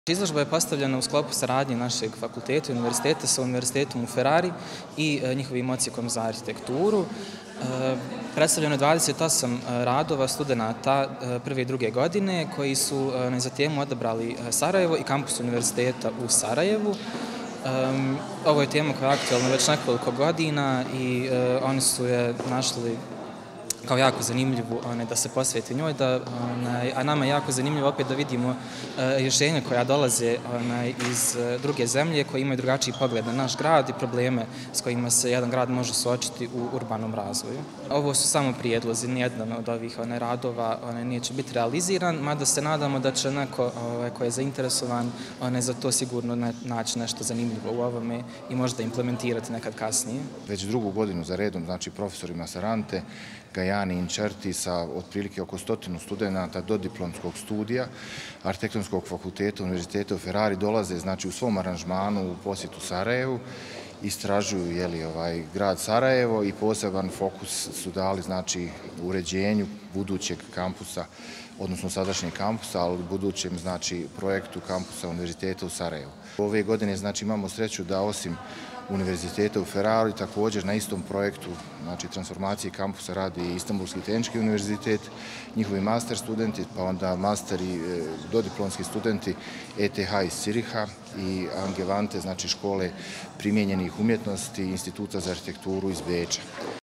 Izložba je postavljena u sklopu saradnje našeg fakulteta i univerziteta sa univerzitetom u Ferrari i njihovim odsjekom za arhitekturu. Predstavljeno je 28 radova studenata prve i druge godine koji su za temu odabrali Sarajevo i kampus univerziteta u Sarajevu. Ovo je tema koja je aktualna već nekoliko godina i oni su je našli kao jako zanimljivu da se posveti njoj, a nama je jako zanimljivo opet da vidimo rješenja koja dolaze iz druge zemlje, koje imaju drugačiji pogled na naš grad i probleme s kojima se jedan grad može suočiti u urbanom razvoju. Ovo su samo prijedlozi, nijedan od ovih radova neće biti realiziran, mada se nadamo da će neko ko je zainteresovan za to sigurno naći nešto zanimljivo u ovome i možda implementirati nekad kasnije. Već drugu godinu za redom, znači profesori Masarante, Gajani i Inčerti sa otprilike oko 100 studenata do diplomskog studija Arhitektonskog fakulteta Univerziteta u Ferrari dolaze znači u svom aranžmanu u posjetu Sarajevu, istražuju grad Sarajevo i poseban fokus su dali znači uređenju budućeg kampusa, odnosno sadašnjeg kampusa, ali budućem znači projektu kampusa Univerziteta u Sarajevu. Ove godine znači imamo sreću da osim Univerziteta u Ferrari također na istom projektu znači transformacije kampusa radi i Istanbulski tehnički univerzitet, njihovi master studenti, pa onda master i dodiplomski studenti ETH iz Züricha i Angewandte, znači škole primijenjenih umjetnosti Instituta za arhitekturu iz Beča.